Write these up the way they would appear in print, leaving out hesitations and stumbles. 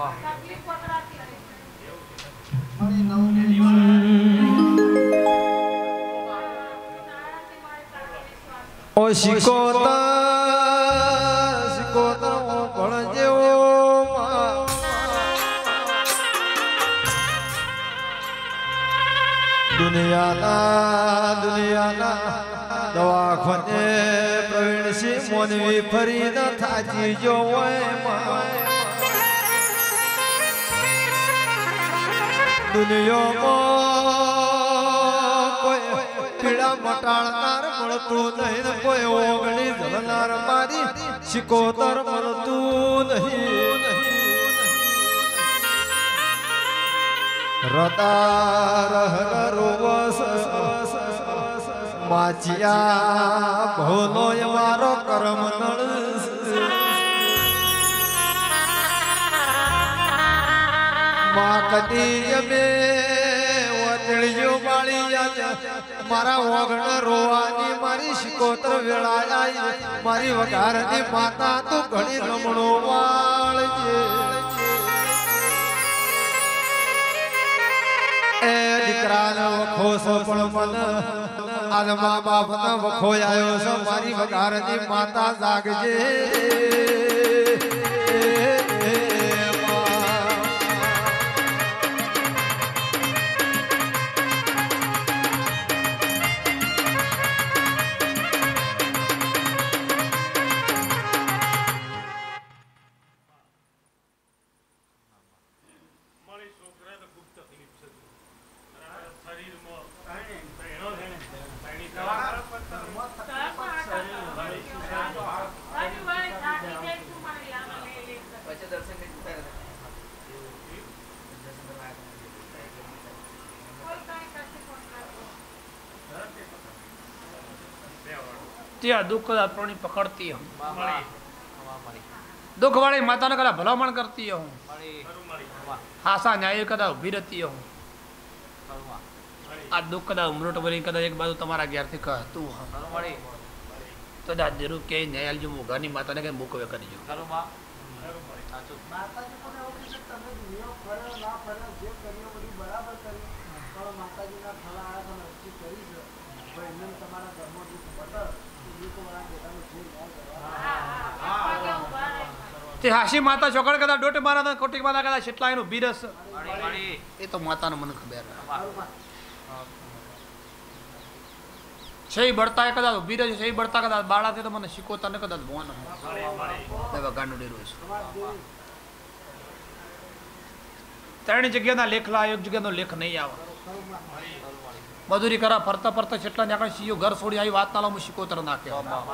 ઓ શિકોતર શિકોતર ભણ જેવો દુનિયાના દવાખાને પ્રવીણસિંહ મોનવી ફરી ન થાજી જો દુનિયામાં કોઈ પીડા મટાડનાર મળતું નહીં ને કોઈ ઓગણી જલનાર મારી શિકોતર મળતું નહીં રદાર રોવસ માચિયા ભોલો મારો કરમ નળ માં કદી અમે વતળિયો બાળી મારા ઓગણ રોવાની મારી શિકોતર વેળાય મારી વઘારની માતા તું ઘણી રમણો વાળજે એ દીકરાનો વખો સો પણ મન આજ મા બાપનો વખો આવ્યો છે મારી વઘારની માતા જાગજે दुख अपनी पकड़ती हूँ दुख वाली माता ने कदा भलामण करती हूँ हासा न्याय कदा उभी रहती हूँ आ दुख कदा उमरोट बनी कदा एक बाजू तुम्हारा ज्ञान थी कहतू तो दाद जरूर के न्याय जो मुगानी माता ने कहीं मुक वे करी जो તે હાશી માતા ચોકડ કદા ડોટે મારા કોટી માતા કદા છેટલા એનું બીરસ એ તો માતાને મને ખબર છે બળતા કદા બીરસ છે બળતા કદા બાળા તે તો મને શીખોતા ને કદા ભોન દેવા ગાંડો ડેરો છે ત્રણ જગ્યાના લેખ લા એક જગ્યાનો લેખ નહીં આવે મજૂરી કરા ફરતા ફરતા છેટલા ને આપણે સીયો ઘર છોડી આવી વાત ના હું શીખોતર નાખે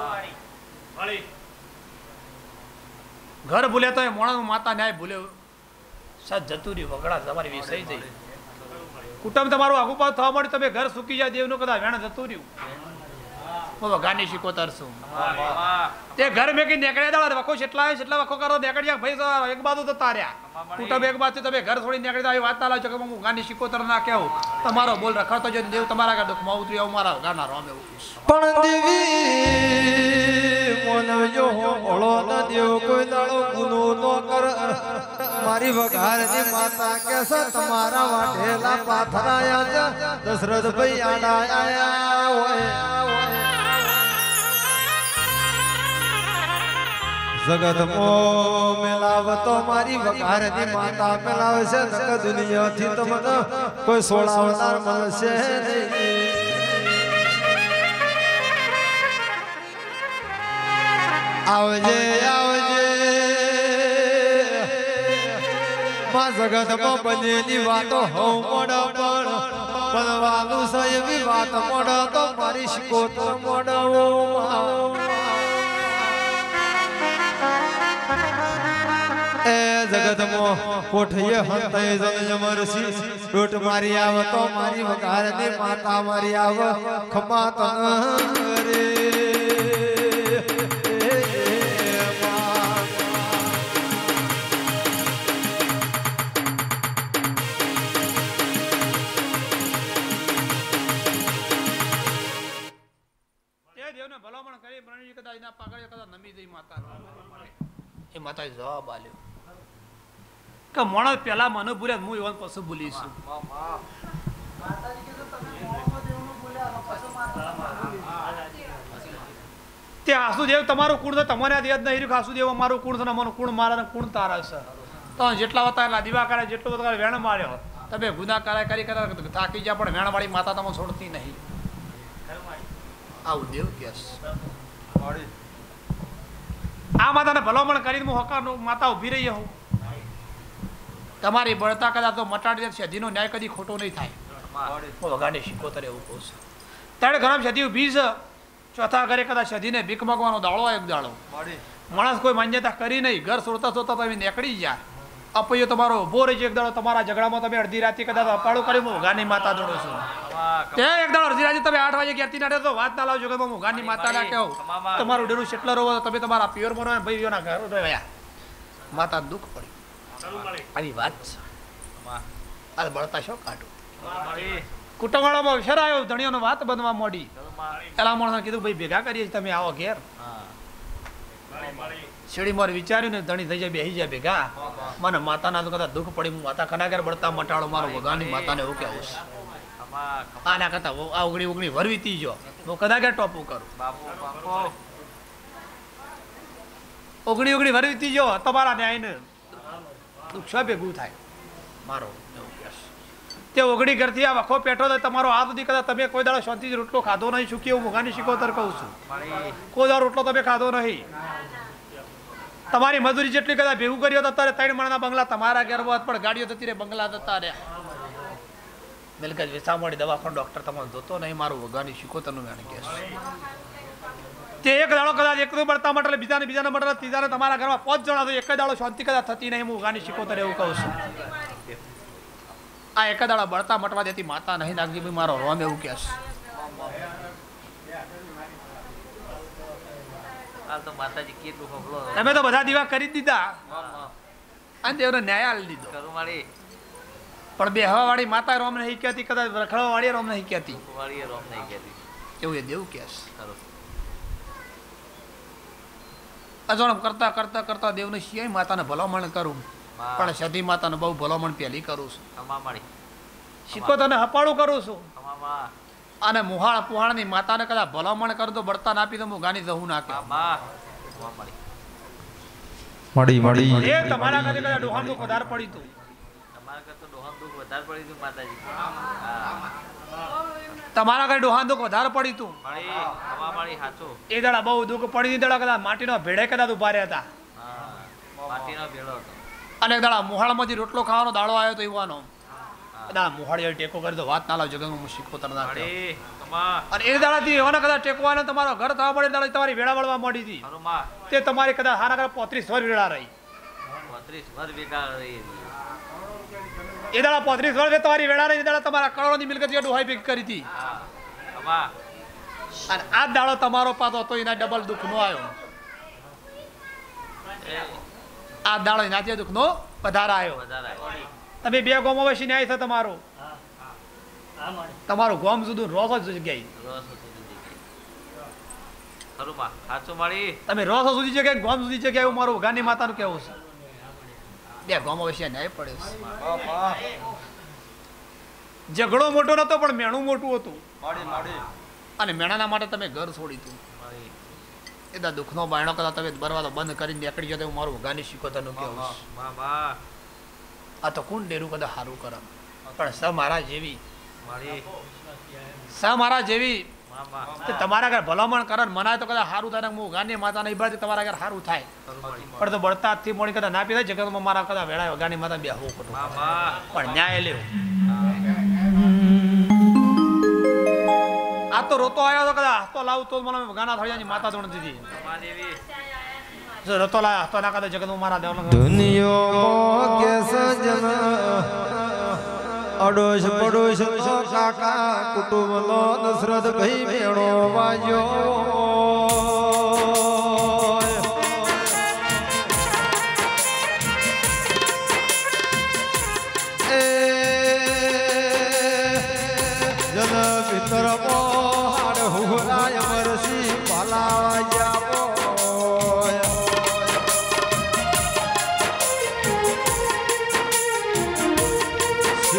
घर भूले तो मोणा माता न्याय भूले साथ जतूरी वगड़ा તમારી વિષય જઈ કુટુંબ તમારું આગુ પાછું થવા મળ્યું તમે ઘર સુકી જાય દેવનું કદા વેણ જતું રહ્યું ગાની શીખોતર છું તે ઘર મેં કઈ નીકળ્યા દાડા વખો જેટલા જેટલા વખો કરો નીકળ્યા ભાઈ એક બાજુ જતા રહ્યા કુટુંબ એક બાજુ તમે ઘર છોડી નીકળી આવી વાત ના લાવ છો કે હું ગાની શીખોતર ના કેવું તમારો બોલ રખડતો જો દેવ તમારા દુઃખમાં ઉતરી આવું મારા ગાના રોમે પણ દેવી મોનજો ઓળો ન દેવ કોઈ દાડો ગુનો નો કર મારી વઘારની માતા કેસે તમારા વાઢેલા પાથરાયા દશરથ ભાઈ આડા આયા હોય જગત મો મેલાવતો મારી વઘારની માતા મેલાવશે નક દુનિયાથી તમને કોઈ સોળાવનાર મળશે નહીં આવજે આવજે માં જગતમાં બનેલી વાતો હઉ મોડ પણ બનવાનું છે એવી વાત મોડ તો મારી શીખોતર મોડવો એ જગતમાં કોઠીએ હંતે જમરસી ડોટ મારી આવતો મારી વઘારની માતા મારી આવ ખમા તન રે ભલામણ કરી પ્રણજી કદા એના પાગળ કદા નમી જઈ માતા એ માતાએ જવાબ આલ્યો કે માણસ પેલા મને ભૂલે હું એવા પછી ભૂલીશું. તે આસુદેવ તમારું કુળ તો તમારે યાદ નહીં રહ્યું. આસુદેવ અમારું કુળ છે ને અમારું કુળ મારા કુળ તારા છે. તો જેટલા હતા એટલા દીવા કરે, જેટલો બધા વેણ માર્યો. તમે ગુના કરી થાકી ગયા, પણ વેણવાળી માતા તમે છોડતી નહીં. આવું દેવ કેસ આ માતાને ભલામણ કરીને હું હકાર માતા ઉભી રહી હું. તમારી બળતા કદાચ તો મટાડી દે. સધીનો ન્યાય કદી ખોટો નહીં થાય. વગાડી શીખોતર એવું કહું છું. ત્રણ ઘણા સધી ઉભી છે. ચોથા ઘરે કદાચ સધીને ભીખ માગવાનો દાડો એક દાડો. માણસ કોઈ માન્યતા કરી નહીં. ઘર છોડતા છોડતા તમે નીકળી જાય. અપૈયો તમારો ઉભો રહી એક દાડો. તમારા ઝઘડામાં તમે અડધી રાતે કદાચ અપાડું કરી હું ગાની માતા દોડો છું. ત્યાં એક દાડો અડધી રાતે તમે 8 વાગે ઘેરથી નાડે તો વાત ના લાવજો કે હું ગાની માતા ના કહું. તમારું ડેરું સેટલર હોવો તમે તમારા પિયર મનો ભાઈઓના ઘર રહ્યા માતા દુઃખ પડ્યું. આવી વાત છે. આ બળતા શો કાઢું. કુટુંબવાળામાં અવસર આવ્યો. ધણીઓનો વાત બનવા મોડી. પેલા માણસે કીધું ભાઈ ભેગા કરીએ તમે આવો ઘેર. શેડી મારે વિચાર્યું ને ધણી થઈ જાય બેસી જાય ભેગા. મને માતાના તો કદાચ દુઃખ પડી. હું માતા કના ઘેર બળતા મટાડો મારો ભગવાનની માતાને એવું કેવું છે. આના કરતા આ ઉગણી વરવી તીજો હું કદા ઘેર ટોપું કરું. ઉગણી વરવી તીજો તમારા ન્યાયને દુઃખ ભેગું થાય મારો એવું કેસ. તે ઓગણી ઘરથી આ વખો પેટો થાય તમારો આ સુધી કદાચ તમે કોઈ દાડો શાંતિથી રોટલો ખાધો નહીં. શું કેવું મુગાની શીખોતર કહું છું. કોઈ દાડો રોટલો તમે ખાધો નહીં. તમારી મજૂરી જેટલી કદાચ ભેગું કર્યો તો અત્યારે 3 માળના બંગલા તમારા ઘેર હોત, પણ ગાડીઓ જતી રહે બંગલા જતા રહ્યા. મિલકત વેચામણી દવાખાનું ડોક્ટર તમારે જોતો નહીં. મારું વગાની શીખોતરનું મેં કેસ. તે એક દાડો કદાચ એક બળતા મટલે બીજાને મટલે ત્રીજાને તમારા ઘરમાં 5 જણા તો એક દાડો શાંતિ કદાચ થતી નહીં. હું વગાની શીખોતર એવું કહું છું. આ એક દાડા બળતા મટવા દેતી માતા નહીં નાખજી ભાઈ મારો રોમ એવું કેસ. તમે તો બધા દીવા કરી દીધા અને દેવને ન્યાય આલી દીધો. પણ બે હવા વાળી માતા રોમ નહીં કહેતી, કદાચ રખડવા વાળી રોમ નહીં કહેતી. એવું એ દેવું કેસ. અજોણ કરતા કરતા કરતા દેવને સિંહ માતાને ભલામણ કરું, પણ સધી માતાને બહુ ભલામણ પહેલી કરું છું. શીખોતરને હપાડું કરું છું. અને મુહાળ પુહાણની માતાને કદાચ ભલામણ કરું તો બળતા ના આપી તો હું ગાની જવું નાખે. તમારા ઘરે કદાચ ડોહાન દુઃખ વધારે પડી તું. તમારા ઘરે ડોહાન દુઃખ વધારે પડી તું. એ દાડા બહુ દુઃખ પડી. દાડા કદાચ માટીનો ભેડે કદાચ ઉભા રહ્યા હતા. અને દાડા મુહાળમાંથી રોટલો ખાવાનો દાડો આવ્યો તો યુવાનો મુહાળી ટેકો કરી તો વાત ના લાવ જગત હું શીખોતર ના. અને એ દાડાથી એવાના કદાચ ટેકવાના તમારો ઘર થવા મળે દાડા તમારી વેળા વળવા મળી હતી. તે તમારી કદાચ હારા કદાચ 35 વર્ષ વેળા રહી. એ દાડા 35 વર્ષ તમારી વેળા રહી. દાડા તમારા કરોડોની મિલકત ડોહાઈ ભેગી કરી હતી. અને આ દાડો તમારો પાતો તો એના ડબલ દુઃખ નો આવ્યો. આ દાડો એનાથી દુઃખ નો વધારે આવ્યો. તમે 2 ગોમો વસી ન્યાય છે તમારો. તમારું ગોમ જુદું રોસો જગ્યાએ. તમે રોસો સુધી જગ્યાએ ગોમ સુધી જગ્યાએ એવું મારું ગાની માતાનું કેવું છે. 2 ગોમો વસી ન્યાય પડે. ઝઘડો મોટો નતો પણ મેણું મોટું હતું. અને મેણાના માટે તમે ઘર છોડી તું. એદા દુઃખનો બાયણો કદાચ તમે બરવાદો બંધ કરીને નીકળી જતો મારું ગાની શીખોતરનું કેવું છે. આ તો કોણ ડેરું કદાચ સારું કરે, પણ સ મારા જેવી તમારા ઘર ભલામણ કરે મનાય તો કદાચ સારું થાય. હું ગાની માતા નહીં બળતી તમારા ઘર સારું થાય. પણ તો બળતા હાથથી મોડી કદાચ ના પી થાય જગતમાં મારા કદાચ વેળા ગાની માતા બે હોવું પડતું. પણ ન્યાય લેવું. આ તો રોતો આવ્યો તો કદાચ હસ્તો લાવું તો મને ગાના થઈ માતા ધોણ દીધી. રતો લાયા હસ્તો ના કદાચ જગતમાં મારા દેવ દુનિયો કે સજન અડોશ પડોશ કાકા કુટુંબ નો દશરથ ભાઈ મેળો વાજ્યો. એ જન ભીતર મોહાડ હુરાય મરસી પાલા જાવો.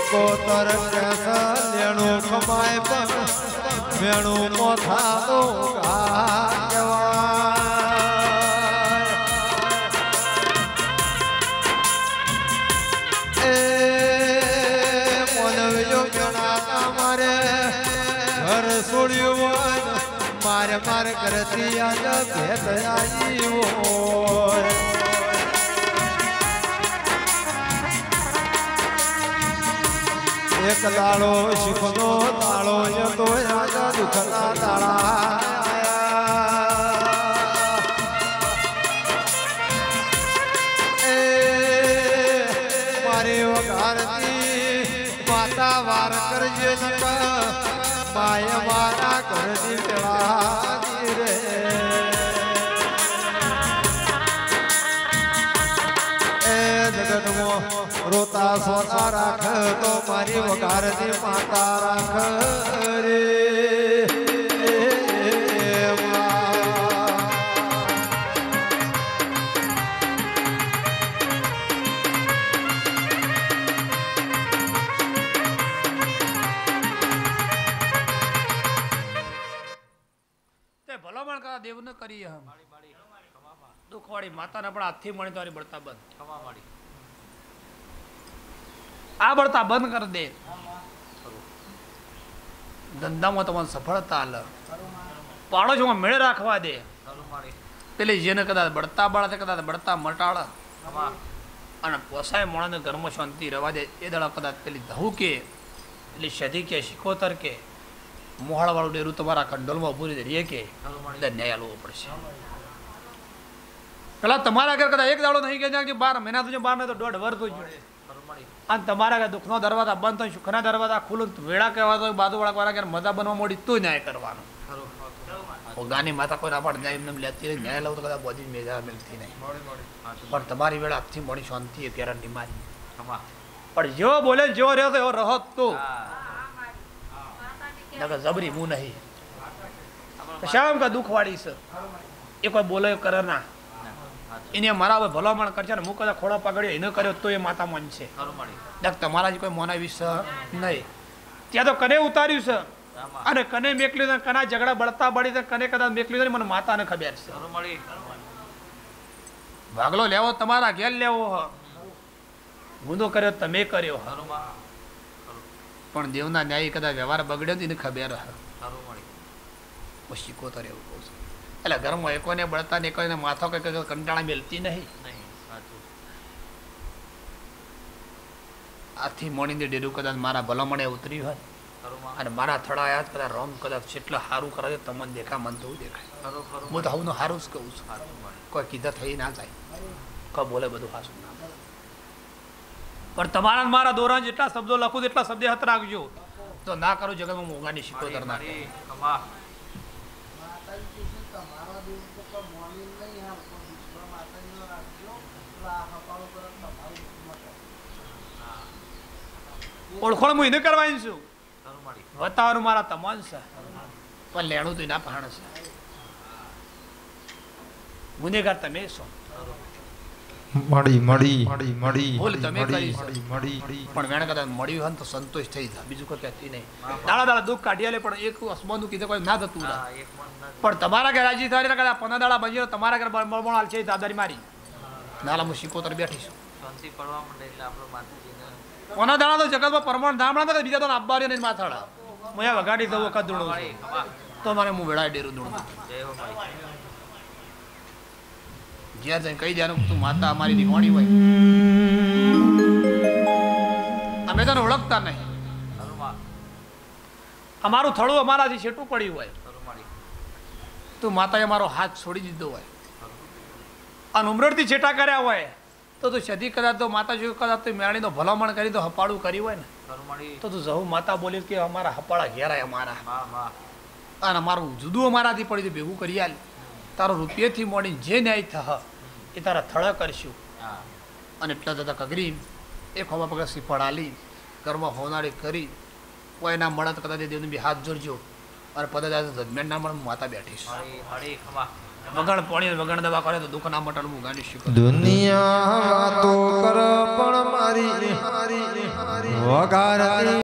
શિકોતર કેસ લેણું ખમાય પણ વેણું મોથાનો ઘા કહેવાય. એ મોનવ્યો મેળા મારે ઘર છોડ્યું હોય મારે મારે કરતી આજ ભેટ આવી હોય. એક દાડો શીખનો દાડો તો રાજા દુખના દાડા એ મારી વઘારતી માતા વાર કરજે માય મારા ઘરની પેળાની રે. એ જગતમાં રોતા સોતા રાખ તો મારી વઘારની માતા રાખ રે. ભલામણ કરા દેવ ન કરી દુઃખવાળી માતાને પણ હાથથી મળી તારી બળતા બંધ આ બળતા બંધ કરી દે. ધંધામાં તમારે સફળતા હાલ પાડોશમાં મેળ રાખવા દે. પેલી જેને કદાચ બળતા બાળા કદાચ બળતા મટાળ અને પોસાય મોણાને ઘરમાં શાંતિ રવા દે. એ દાડા કદાચ પેલી ધહુ કે પેલી સધી કે શિકોતર કે મોહાળ વાળું ડેરું તમારા કંડોલમાં ઉભું રહે કે ન્યાય આલવો પડશે. પેલા તમારા ઘર કદાચ એક દાડો નહીં કે 12 મહિના તો 12 ને તો 1.5 વર્ષ થઈ ગયું અને તમારા ઘર દુઃખનો દરવાજા બંધ થાય સુખના દરવાજા ખુલ્લું વેળા કહેવા તો બાજુવાળા વાળા ઘર મજા બનવા મોડી તો ન્યાય કરવાનો. ગાની માતા કોઈ ના પાડ એમને લેતી ન્યાય લાવ તો કદાચ બધી મેજા મિલતી નહીં પણ તમારી વેળા હાથથી મળી શાંતિ ગેરંટી મારી. પણ જેવો બોલે જેવો રહ્યો એવો રહો તો જબરી મું નહીં શામ કા દુઃખ વાળી છે એ કોઈ બોલે કરે ના એને મારા ભલામણ કરશે ને હું કદાચ ખોળા પકડ્યો એને કર્યો તો એ માતા મન છે. તમારા જ કોઈ મોનાવી છે નહીં ત્યાં તો કને ઉતાર્યું છે અને કને મેકલ્યું કના ઝઘડા બળતા બળી કને કદાચ મેકલ્યું મને માતાને ખબર છે. ભાગલો લેવો તમારા ઘેર લેવો ગુંદો કર્યો તમે કર્યો પણ દેવના ન્યાય કદાચ વ્યવહાર બગડ્યો એને ખબર શીખોતર એવું કહું છું. એટલે ઘરમાં એકોને બળતા ને એકોને માથો કઈ કંટાળા મેલતી નહીં. આથી મોડીને ડેરું કદાચ મારા ભલામણે ઉતરી હોય અને મારા થડાયા કદાચ રોમ કદાચ જેટલું સારું કરે તમને દેખા મન તો દેખાય. હું તો હું સારું જ કહું છું. કોઈ કીધા થઈ ના જાય કોઈ બોલે બધું હાસું ના પણ તમારા મારા દોરા જેટલા શબ્દો લખું એટલા શબ્દ હાથ રાખજો તો ના કરો જગતમાં મોંઘાની શીખોતર ના ઓળખોળ હું એને કરવાની છું બતાવવાનું મારા તમામ છે પણ લેણું તો એના પહાણ છે. ગુનેગાર તમે છો મળી મળી મળી મળી ભૂલ તમે કરી પણ વેણ કદાચ મળ્યું હોય તો સંતોષ થઈ જાય બીજું કોઈ કહેતી નહીં. દાડા દાડા દુઃખ કાઢી લે પણ એક અસમાનું કીધું કોઈ ના થતું પણ તમારા ઘર રાજી થાય કદાચ 15 દાડા બની તમારા ઘર બળબણ હાલ છે દાદારી મારી નાલા હું શીખોતર બેઠીશું. 15 દાડા તો જગતમાં પરમાણ ધામણા તો બીજા તો આપવા નહીં માથાડા હું વગાડી દઉં વખત દોડું તો મારે હું વેળાએ ડેરું દોડું જ્યાં જઈને કહી દેવાનું તું માતા અમારી નિવાણી હોય અમે તને ઓળખતા નહીં અમારું થડું અમારાથી છેટું પડ્યું હોય તું માતાએ અમારો હાથ છોડી દીધો હોય અને ઉમરડથી છેટા કર્યા હોય તો તું સદી કદાચ તો માતાજી કદાચ તું મેળીનો ભલામણ કરી તો હપાળું કર્યું હોય ને તો તું જવું માતા બોલી કે અમારા હપાળા ઘેરાય અમારા અને અમારું જુદું અમારાથી પડી ભેગું કરી આલ તારો રૂપિયાથી મોડી જે ન્યાય થહ એ તારા થળા કરશું અને એટલા જતા કગરી એક હોવા પગલા શ્રીફળ આલી ઘરમાં હોનારી કરી કોઈ ના મળે તો કદાચ દેવને બી હાથ જોડજો અને પદાર્થ જજમેન્ટ ના મળે માતા બેઠીશ વગણ પાણી વગણ દવા કરે તો દુઃખ ના મટાડું હું ગાડી શીખું. દુનિયા વાતો કર પણ મારી વઘાર